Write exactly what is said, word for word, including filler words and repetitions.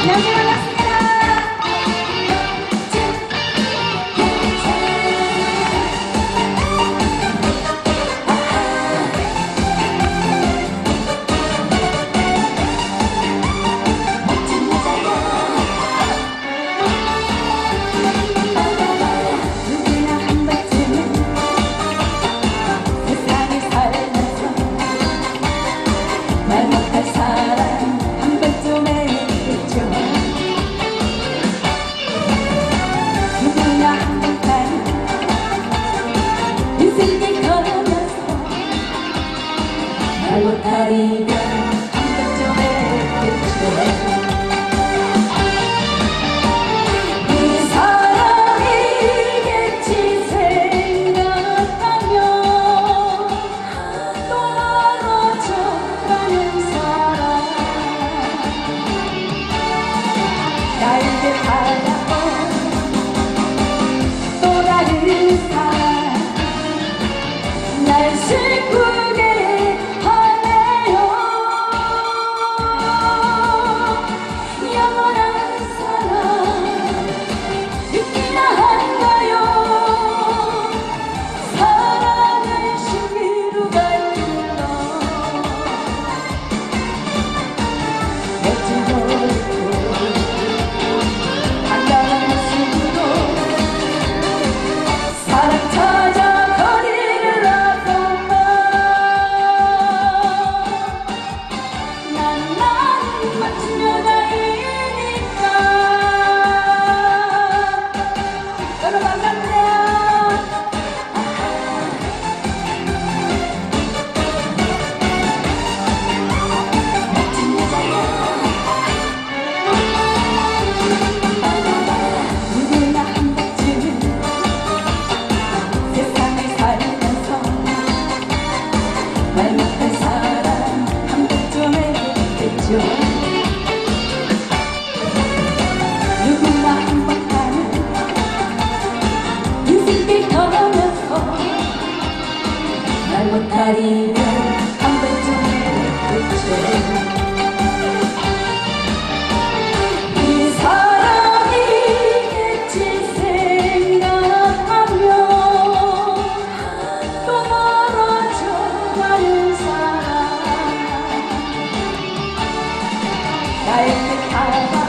못하리면 한 번쯤에 그쳐 이 사람이겠지 생각하면 또 멀어져 가는 사람 날개 달아온 또 다른 사람 날 슬프게 누구나 한 번 가는 인생길 걸으면서 날 못하리면 한 번쯤에 그쳐 이 사람이겠지 생각하면 또 멀어져 가는 사람 날 뜻하고